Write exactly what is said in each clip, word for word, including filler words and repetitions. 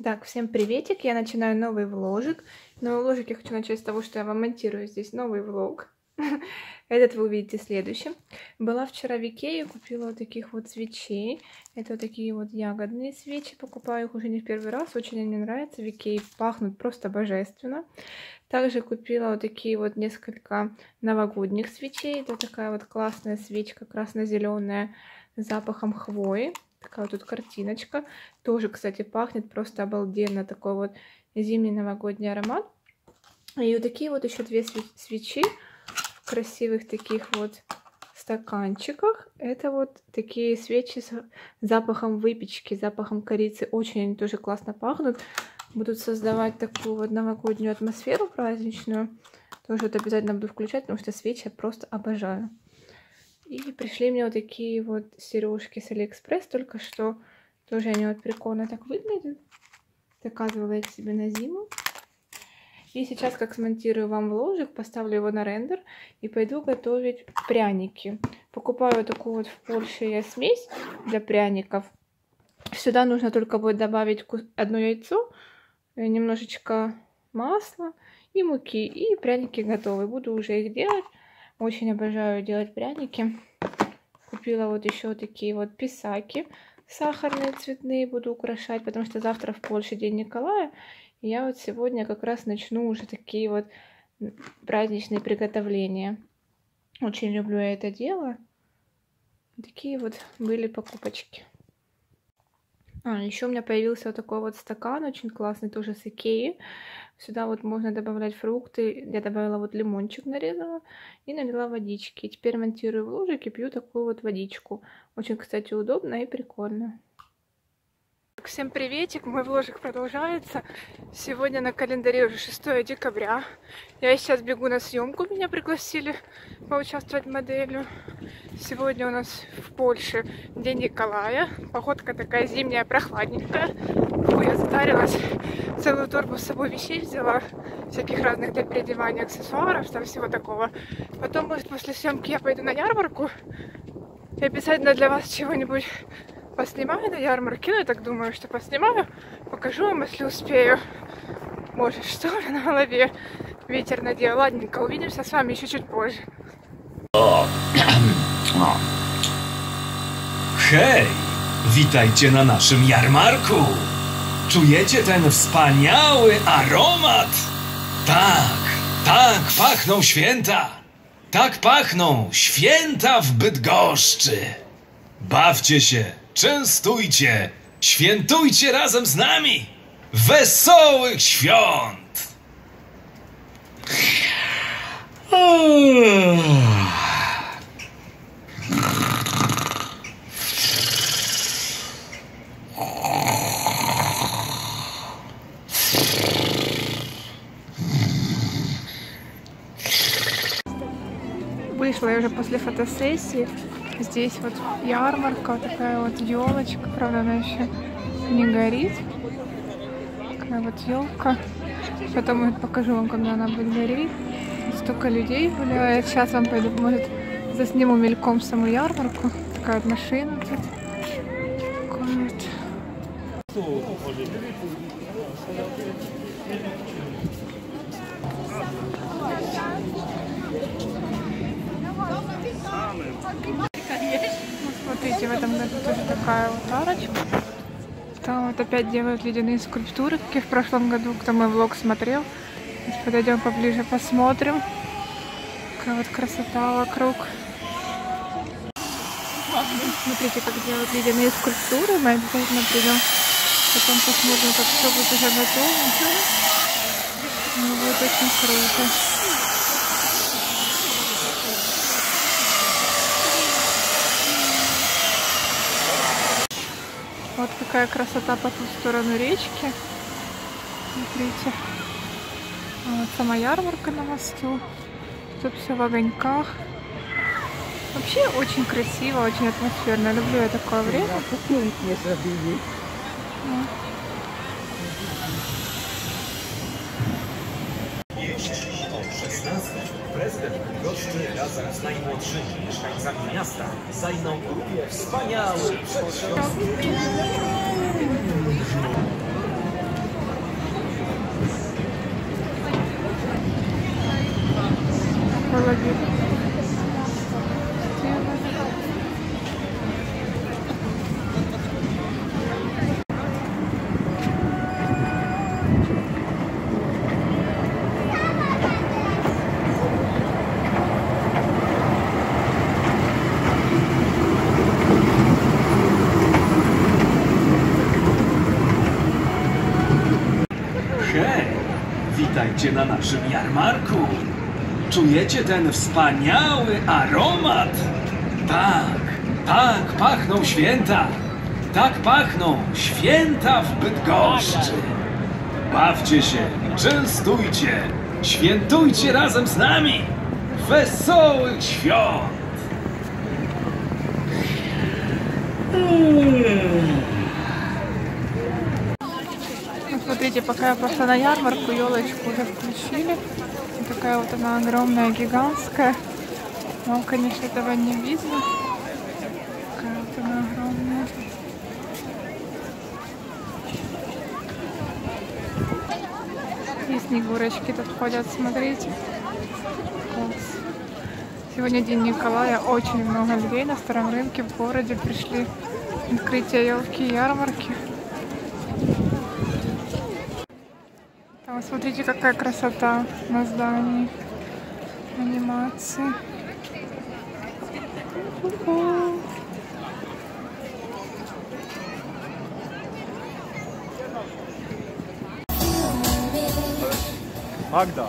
Так, всем приветик, я начинаю новый вложик. Новый вложик я хочу начать с того, что я вам монтирую здесь новый влог. Этот вы увидите следующим. Была вчера в Икее, купила вот таких вот свечей. Это вот такие вот ягодные свечи, покупаю их уже не в первый раз, очень они мне нравятся. В Икее пахнут просто божественно. Также купила вот такие вот несколько новогодних свечей. Это такая вот классная свечка, красно-зеленая, с запахом хвои. Такая вот тут картиночка. Тоже, кстати, пахнет просто обалденно. Такой вот зимний новогодний аромат. И вот такие вот еще две свечи в красивых таких вот стаканчиках. Это вот такие свечи с запахом выпечки, запахом корицы. Очень они тоже классно пахнут. Будут создавать такую вот новогоднюю атмосферу праздничную. Тоже вот обязательно буду включать, потому что свечи я просто обожаю. И пришли мне вот такие вот сережки с Алиэкспресс, только что. Тоже они вот прикольно так выглядят. Заказывала их себе на зиму. И сейчас, как смонтирую вам вложик, поставлю его на рендер и пойду готовить пряники. Покупаю вот такую вот в Польше я смесь для пряников. Сюда нужно только будет добавить одно яйцо, немножечко масла и муки. И пряники готовы. Буду уже их делать. Очень обожаю делать пряники. Купила вот еще такие вот писаки сахарные, цветные. Буду украшать, потому что завтра в Польше День Николая. И я вот сегодня как раз начну уже такие вот праздничные приготовления. Очень люблю я это дело. Такие вот были покупочки. А, еще у меня появился вот такой вот стакан, очень классный, тоже с Икеи. Сюда вот можно добавлять фрукты. Я добавила вот лимончик, нарезала и налила водички. Теперь монтирую вложик и пью такую вот водичку. Очень, кстати, удобно и прикольно. Всем приветик, мой вложик продолжается. Сегодня на календаре уже шестое декабря. Я сейчас бегу на съемку, меня пригласили поучаствовать моделью. Сегодня у нас в Польше День Николая. Погодка такая зимняя, прохладненькая. Ой, я затарилась. Целую торбу с собой вещей взяла. Всяких разных для переодевания аксессуаров, там всего такого. Потом, может, после съемки я пойду на ярмарку. И обязательно для вас чего-нибудь поснимаю на ярмарке. Ну, я так думаю, что поснимаю. Покажу вам, если успею. Может, что ли на голове ветер надел. Ладненько, увидимся с вами еще чуть позже. Hej! Witajcie na naszym jarmarku! Czujecie ten wspaniały aromat? Tak, tak pachną święta! Tak pachną święta w Bydgoszczy! Bawcie się, częstujcie, świętujcie razem z nami! Wesołych świąt! Вышла я уже после фотосессии. Здесь вот ярмарка, такая вот елочка, правда она еще не горит. Такая вот елка. Потом я покажу вам, когда она будет гореть. Столько людей гуляет. Сейчас вам пойду, может, засниму мельком саму ярмарку. Такая вот машина тут. Такая вот. Смотрите, в этом году тоже такая вот арочка. Там вот опять делают ледяные скульптуры, как и в прошлом году, кто мой влог смотрел. Сейчас подойдем поближе, посмотрим. Какая вот красота вокруг. Смотрите, как делают ледяные скульптуры. Мы обязательно придем, потом посмотрим, как все будет уже готово. Ну, будет очень круто. Вот какая красота по ту сторону речки. Смотрите. Вот сама ярмарка на мосту. Тут все в огоньках. Вообще очень красиво, очень атмосферно. Люблю я такое время. Prezydent Bydgoszczy razem z najmłodszymi mieszkańcami miasta zainauguruje wspaniały przedświąteczny witajcie na naszym jarmarku. Czujecie ten wspaniały aromat? Tak, tak pachną święta. Tak pachną święta w Bydgoszczy. Bawcie się, częstujcie, świętujcie razem z nami. Wesołych świąt! Ну, смотрите, пока я пошла на ярмарку, елочку уже включили. Вот такая вот она огромная, гигантская. Вам, конечно, этого не видно. Такая вот она огромная. И снегурочки тут ходят, смотрите. Класс. Сегодня день Николая, очень много людей на старом рынке в городе пришли. Открытие елки и ярмарки. Там смотрите, какая красота на здании. Анимации. У-ху. Magda.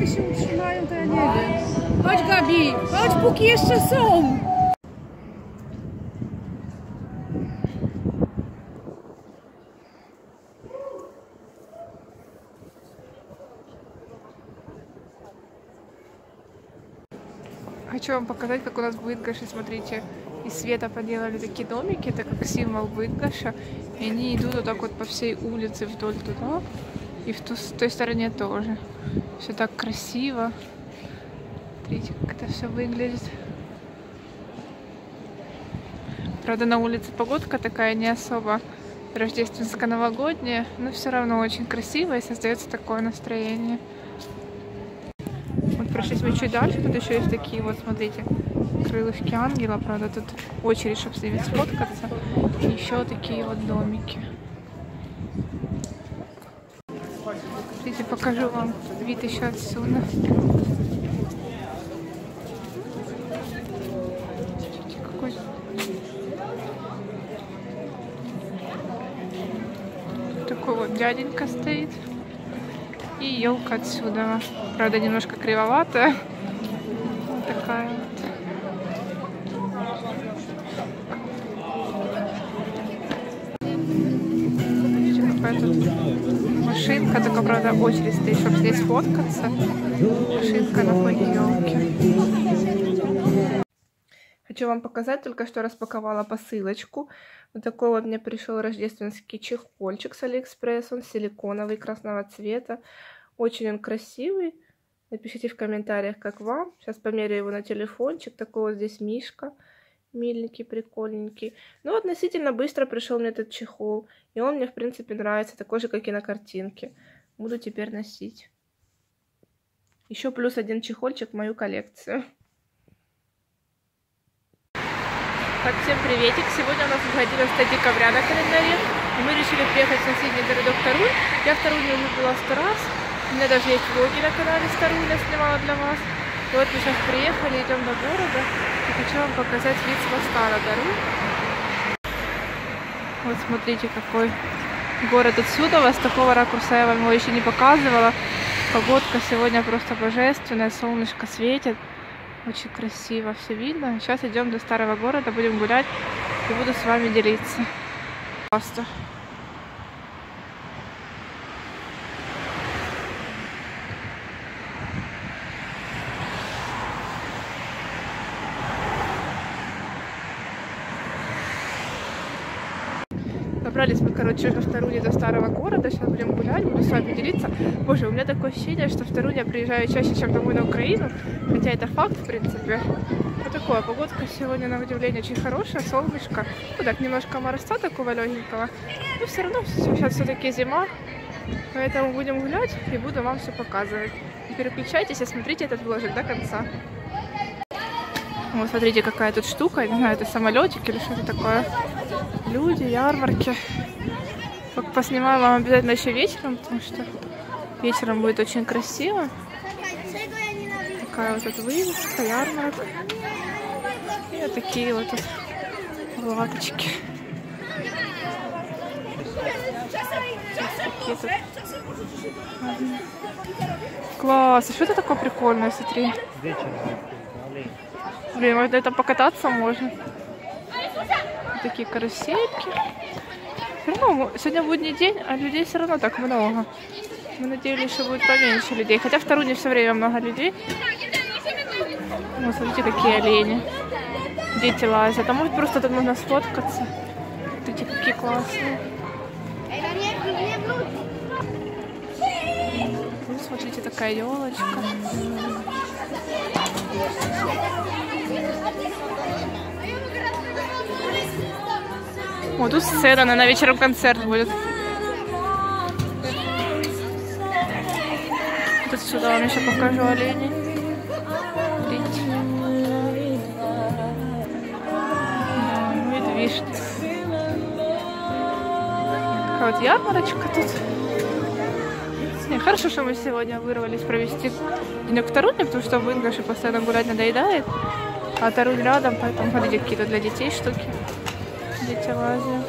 koty się utrzymają, to ja nie wiem. Chodź, Gabi, chodź, póki jeszcze są. Хочу вам показать, как у нас в Быдгоше, смотрите, из света поделали такие домики, это как символ Быдгоша, и они идут вот так вот по всей улице вдоль туда, и в ту, с той стороне тоже. Все так красиво. Смотрите, как это все выглядит. Правда, на улице погодка такая не особо рождественско-новогодняя, но все равно очень красиво и создается такое настроение. Вот прошлись мы чуть дальше, тут еще есть такие вот, смотрите, крылышки ангела, правда, тут очередь, чтобы с ними сфоткаться, и еще такие вот домики. Смотрите, покажу вам вид еще отсюда. Смотрите, какой... Такой вот дяденька стоит. И елка отсюда. Правда, немножко кривоватая. Вот такая вот. Видите, какая тут машинка. Только, правда, очередь стоит, чтобы здесь сфоткаться. Машинка на фоне елки. Хочу вам показать, только что распаковала посылочку. Вот такой вот мне пришел рождественский чехольчик с Алиэкспресс. Он силиконовый, красного цвета. Очень он красивый. Напишите в комментариях, как вам. Сейчас померяю его на телефончик. Такой вот здесь мишка. Миленький, прикольненький. Ну, относительно быстро пришел мне этот чехол. И он мне, в принципе, нравится. Такой же, как и на картинке. Буду теперь носить. Еще плюс один чехольчик в мою коллекцию. Так, всем приветик! Сегодня у нас выходит одиннадцатое декабря на календаре. И мы решили приехать в соседний городок Тарунь. Я в Тарунье уже была сто раз. У меня даже есть влоги на канале с Таруня, снимала для вас. И вот мы сейчас приехали, идем до города. И хочу вам показать вид с моста на Тарунь. Вот смотрите, какой город отсюда. С такого ракурса я вам его еще не показывала. Погодка сегодня просто божественная, солнышко светит. Очень красиво все видно. Сейчас идем до старого города, будем гулять и буду с вами делиться. Просто. Добрались мы, короче, уже в Таруне до старого города. Сейчас будем гулять, буду с вами делиться. Боже, у меня такое ощущение, что в Тарунь я приезжаю чаще, чем домой на Украину. Хотя это факт, в принципе. Вот такое. Погодка сегодня, на удивление, очень хорошая. Солнышко. Ну так, немножко морозца такого легенького. Но все равно сейчас все-таки зима. Поэтому будем гулять и буду вам все показывать. Не переключайтесь и смотрите этот вложик до конца. Вот смотрите, какая тут штука. Не знаю, это самолетик или что-то такое. Люди, ярмарки. Поснимаю вам обязательно еще вечером, потому что вечером будет очень красиво. Такая вот тут вывеска, ярмарок. И вот такие вот тут лавочки. Такие тут. Класс, а что это такое прикольное, смотри. Блин, может это покататься можно. Такие карусельки. Все равно, сегодня будний день, а людей все равно так много. Мы надеялись, что будет поменьше людей. Хотя в Таруне все время много людей. Вот, смотрите, какие олени. Дети лазят. А может просто тут можно сфоткаться. Смотрите, какие классные. Вот, смотрите, такая елочка. О, тут сцена, на вечером концерт будет. Тут сюда вам еще покажу оленей. Видите? Да, вишни. Такая вот ярмарочка тут. Не, хорошо, что мы сегодня вырвались провести денек в Таруне, потому что в Быдгоше постоянно гулять надоедает. А Тарунь рядом, поэтому смотрите, какие-то для детей штуки. Дети лазят.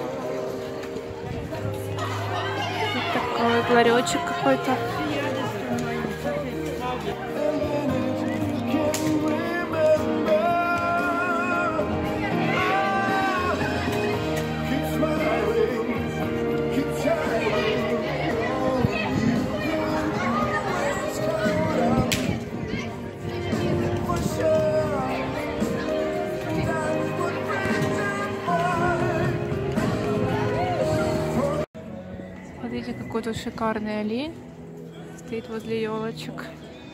Вот такой вот ларечек какой-то. Вот тут шикарный олень. Стоит возле елочек.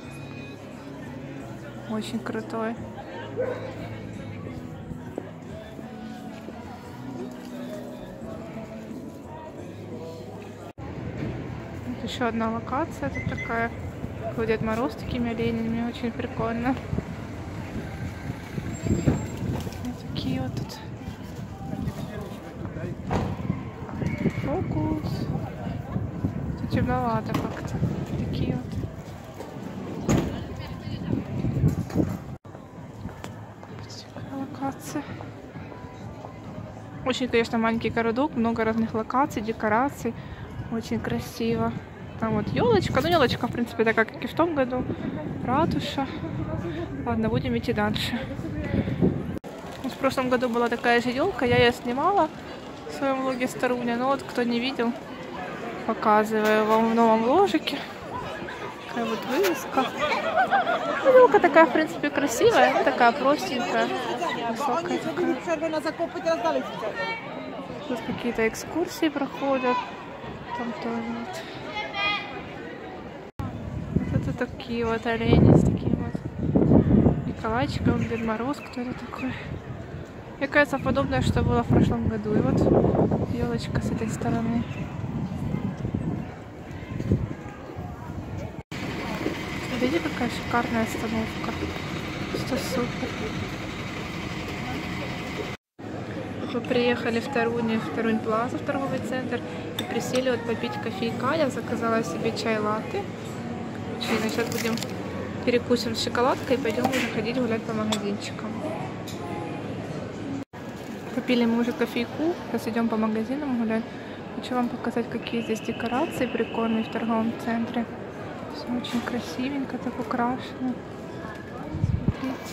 Очень крутой. Вот еще одна локация тут такая. Такой Дед Мороз с такими оленями. Очень прикольно. Вот такие вот тут. Фокус. Тут темновато как-то. Такие вот. Локация. Очень, конечно, маленький городок, много разных локаций, декораций. Очень красиво. Там вот елочка. Ну, елочка, в принципе, такая, как и в том году. Ратуша. Ладно, будем идти дальше. В прошлом году была такая же елка, я ее снимала в своем влоге Старуня. Но вот, кто не видел, показываю вам в новом вложике. Такая вот вывеска. Елка такая, в принципе, красивая. Такая простенькая. Высокая такая. Тут какие-то экскурсии проходят. Там тоже вот. Вот это такие вот олени с таким вот Николайчиком, Дед Мороз, кто это такой. Мне кажется, подобное, что было в прошлом году. И вот елочка с этой стороны. Видите, какая шикарная остановка. Что супер. Мы приехали в Таруни, в Тарунь Плаза, в торговый центр, и присели вот попить кофейка. Я заказала себе чай-латте. Сейчас будем перекусим с шоколадкой и пойдем уже ходить гулять по магазинчикам. Попили мы уже кофейку, сейчас идем по магазинам гулять. Хочу вам показать, какие здесь декорации прикольные в торговом центре. Все очень красивенько, так украшено. Смотрите.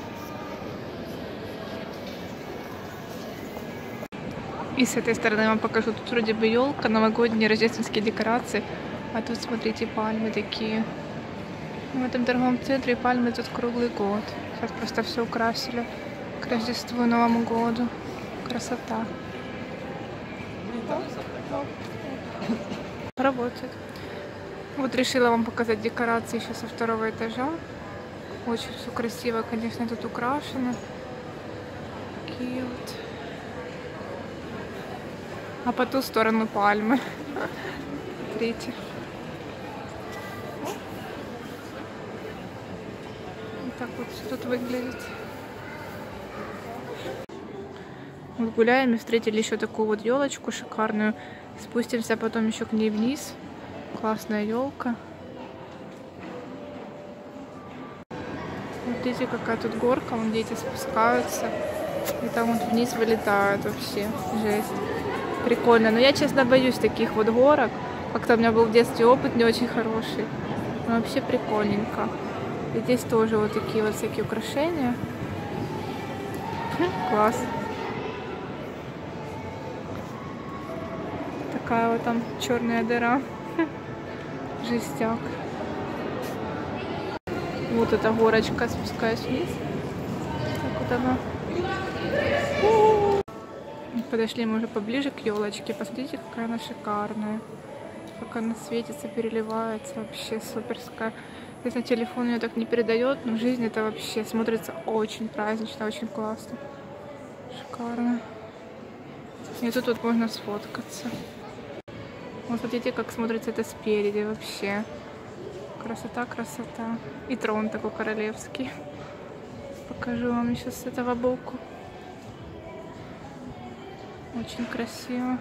И с этой стороны вам покажу. Тут вроде бы елка, новогодние рождественские декорации. А тут, смотрите, пальмы такие. В этом торговом центре пальмы тут круглый год. Сейчас просто все украсили к Рождеству и Новому году. Красота. Работает. Вот решила вам показать декорации еще со второго этажа. Очень все красиво, конечно, тут украшено. Такие вот. А по ту сторону пальмы. Смотрите. Вот так вот тут выглядит. Вот гуляем и встретили еще такую вот елочку шикарную. Спустимся потом еще к ней вниз. Классная елка. Вот видите, какая тут горка. Вон дети спускаются. И там вот вниз вылетают вообще. Жесть. Прикольно. Но я, честно, боюсь таких вот горок. Как-то у меня был в детстве опыт не очень хороший. Но вообще прикольненько. И здесь тоже вот такие вот всякие украшения. Класс. Такая вот там черная дыра. Жестяк. Вот эта горочка, спускаюсь вниз. Так вот она. Подошли мы уже поближе к елочке. Посмотрите, какая она шикарная. Как она светится, переливается. Вообще суперская. Здесь на телефон ее так не передает, но в жизни это вообще смотрится очень празднично, очень классно. Шикарно. И тут вот можно сфоткаться. Вот смотрите, как смотрится это спереди вообще. Красота, красота. И трон такой королевский. Покажу вам еще с этого боку. Очень красиво.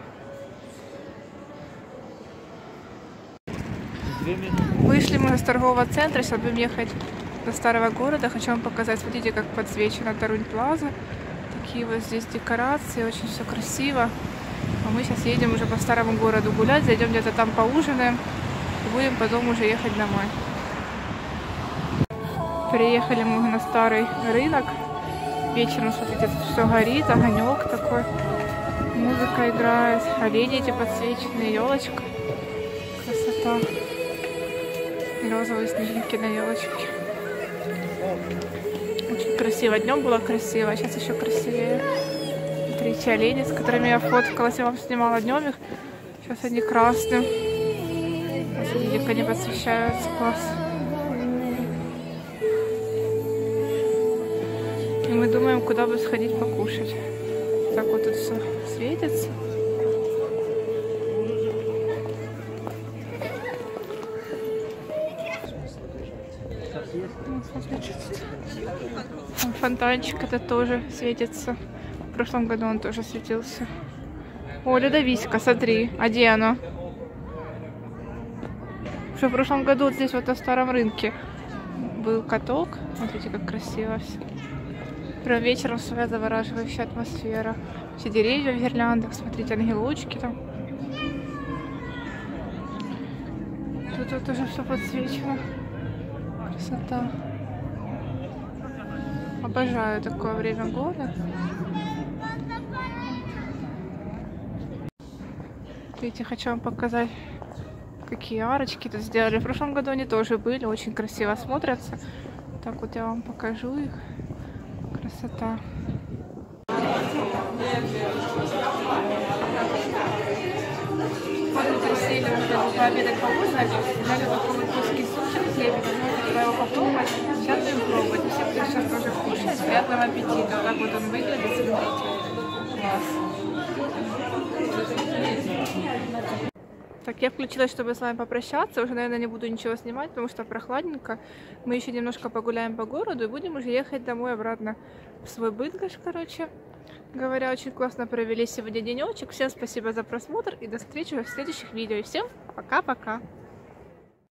Вышли мы из торгового центра, сейчас будем ехать до старого города. Хочу вам показать, смотрите, как подсвечена Тарунь Плаза. Такие вот здесь декорации, очень все красиво. А мы сейчас едем уже по старому городу гулять, зайдем где-то там поужинаем и будем потом уже ехать домой. Приехали мы на старый рынок. Вечером, смотрите, все горит, огонек такой. Музыка играет, олени эти подсвеченные, елочка. Красота. Розовые снежинки на елочке. Очень красиво. Днем было красиво, а сейчас еще красивее. Смотрите, олени, с которыми я фоткалась, я вам снимала днем их. Сейчас они красные. Смотрите, как они посвящаются, класс. И мы думаем, куда бы сходить покушать. Так вот тут все светится. Фонтанчик это тоже светится. В прошлом году он тоже светился. О, ледовиська, смотри. А где оно? Что в прошлом году вот здесь вот на старом рынке был каток. Смотрите, как красиво все. Прям вечером своя завораживающая атмосфера. Все деревья в гирляндах. Смотрите, ангелочки там. Тут вот тоже все подсвечено. Красота. Обожаю такое время года. Видите, хочу вам показать, какие арочки тут сделали. В прошлом году они тоже были, очень красиво смотрятся. Так вот я вам покажу их. Красота. Вот мы решили уже пообедать, поужинать. Взяли такой вот русский супчик с лебедем. Мы его попробовать. Сейчас будем пробовать. Все будут сейчас тоже кушать. Приятного аппетита. Вот так вот он выглядит. Смотрите. Класс. Так, я включилась, чтобы с вами попрощаться. Уже, наверное, не буду ничего снимать, потому что прохладненько. Мы еще немножко погуляем по городу и будем уже ехать домой обратно в свой Быдгощ, короче говоря. Очень классно провели сегодня денечек. Всем спасибо за просмотр и до встречи в следующих видео. И всем пока-пока.